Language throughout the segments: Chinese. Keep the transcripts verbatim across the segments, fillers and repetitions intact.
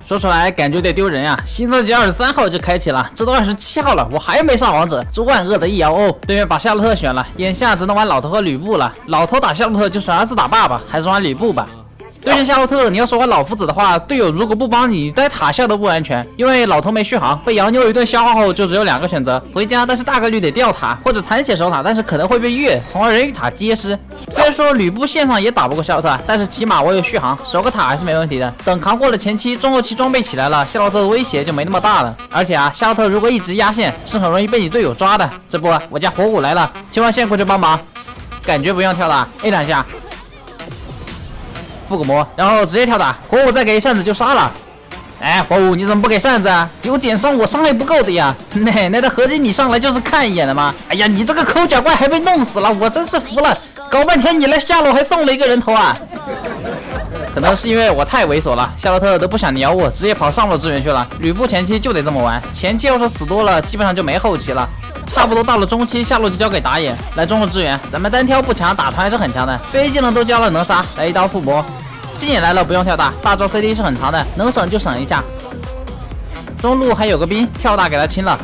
说出来感觉有点丢人呀、啊！新特级二十三号就开启了，这都二十七号了，我还没上王者，这万恶的一摇哦！对面把夏洛特选了，眼下只能玩老头和吕布了。老头打夏洛特就是儿子打爸爸，还是玩吕布吧。 对阵夏洛特，你要说玩老夫子的话，队友如果不帮你，带塔下都不安全，因为老头没续航，被洋妞一顿消耗后，就只有两个选择：回家，但是大概率得掉塔，或者残血守塔，但是可能会被越，从而人与塔皆失。虽然说吕布线上也打不过夏洛特，但是起码我有续航，守个塔还是没问题的。等扛过了前期，中后期装备起来了，夏洛特的威胁就没那么大了。而且啊，夏洛特如果一直压线，是很容易被你队友抓的。这不，我家火舞来了，切换线过去帮忙，感觉不用跳了 ，A 两下。 复个魔，然后直接跳打，火舞再给扇子就杀了。哎，火舞你怎么不给扇子啊？有减伤我伤害不够的呀！奶奶的，合计你上来就是看一眼的吗？哎呀，你这个抠脚怪还被弄死了，我真是服了！搞半天你来下路还送了一个人头啊！可能是因为我太猥琐了，夏洛特都不想鸟我，直接跑上路支援去了。吕布前期就得这么玩，前期要是死多了，基本上就没后期了。 差不多到了中期，下路就交给打野来中路支援。咱们单挑不强，打团还是很强的。飞技能都交了，能杀，来一刀附魔。近野来了，不用跳大，大招 C D 是很长的，能省就省一下。中路还有个兵，跳大给他清了。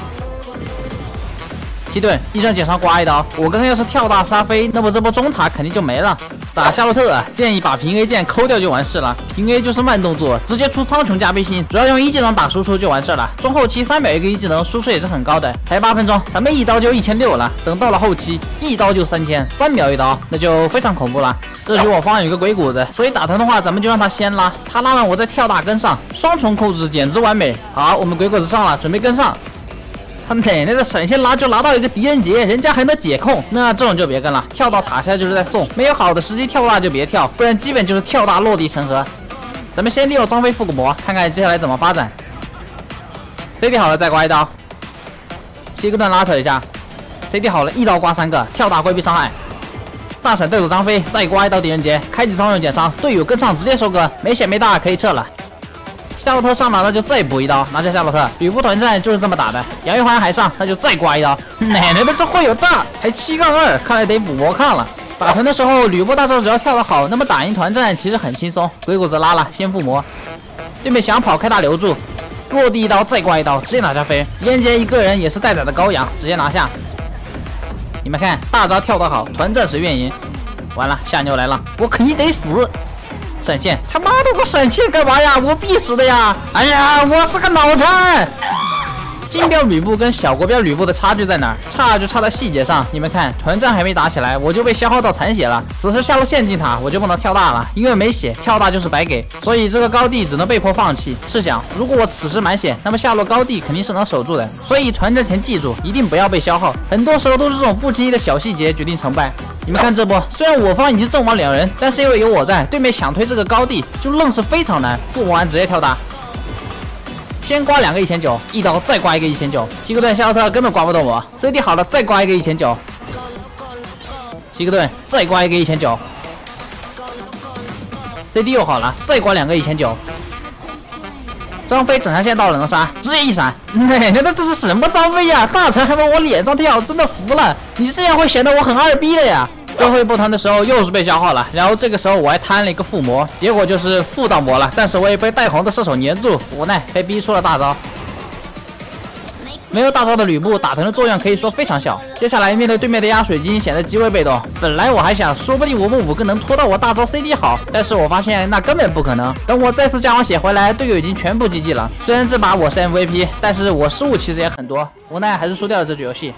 七盾一阵减伤刮一刀，我刚刚要是跳大杀飞，那么这波中塔肯定就没了。 打夏洛特啊，建议把平 A 键抠掉就完事了。平 A 就是慢动作，直接出苍穹加背心，主要用一技能打输出就完事了。中后期三秒一个一技能，输出也是很高的。才八分钟，咱们一刀就一千六了。等到了后期，一刀就三千，三秒一刀，那就非常恐怖了。这局我方有个鬼谷子，所以打团的话，咱们就让他先拉，他拉完我再跳大跟上，双重控制简直完美。好，我们鬼谷子上了，准备跟上。 他奶奶的闪现拉就拉到一个狄仁杰，人家还能解控，那这种就别跟了。跳到塔下就是在送，没有好的时机跳大就别跳，不然基本就是跳大落地成盒。咱们先利用张飞复个魔，看看接下来怎么发展。C D 好了再刮一刀，七个段拉扯一下 ，C D 好了一刀刮三个，跳大规避伤害。大闪带走张飞，再刮一刀狄仁杰，开启双人减伤，队友跟上直接收割，没血没大可以撤了。 夏洛特上了，那就再补一刀，拿下夏洛特。吕布团战就是这么打的，杨玉环还上，那就再刮一刀。奶奶的，这会有大，还七杠二，看来得补魔抗了。打团的时候，吕布大招只要跳得好，那么打赢团战其实很轻松。鬼谷子拉了，先附魔。对面想跑，开大留住，落地一刀再刮一刀，直接拿下飞。狄仁杰一个人也是待宰的羔羊，直接拿下。你们看，大招跳得好，团战随便赢。完了，夏妞来了，我肯定得死。 闪现，他妈的，我闪现干嘛呀？我必死的呀！哎呀，我是个脑残。金标吕布跟小国标吕布的差距在哪儿？差就差在细节上。你们看，团战还没打起来，我就被消耗到残血了。此时下路陷进塔，我就不能跳大了，因为没血，跳大就是白给。所以这个高地只能被迫放弃。试想，如果我此时满血，那么下路高地肯定是能守住的。所以团战前记住，一定不要被消耗。很多时候都是这种不经意的小细节决定成败。 你们看这波，虽然我方已经阵亡两人，但是因为有我在，对面想推这个高地就愣是非常难。复活完直接跳大，先刮两个一千九，一刀再刮一个一千九。七个盾夏洛特根本刮不动我 ，C D 好了再刮一个一千九，七个盾再刮一个一千九 ，C D 又好了再刮两个一千九。张飞整条线到了能杀，直接一闪。奶奶的，这是什么张飞呀？大神还往我脸上跳，真的服了！你这样会显得我很二逼的呀。最后一波团的时候又是被消耗了，然后这个时候我还贪了一个附魔，结果就是附到魔了，但是我也被带红的射手粘住，无奈被逼出了大招。没有大招的吕布打团的作用可以说非常小。接下来面对对面的压水晶，显得极为被动。本来我还想，说不定我们五个能拖到我大招 C D 好，但是我发现那根本不可能。等我再次加完血回来，队友已经全部 G G 了。虽然这把我是 M V P， 但是我失误其实也很多，无奈还是输掉了这局游戏。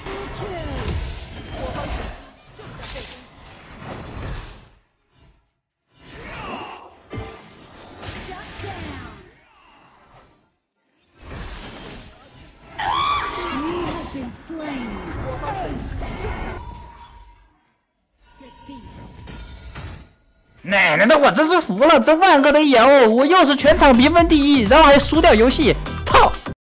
奶奶的，我真是服了！这万恶的野哦，我又是全场评分第一，然后还输掉游戏，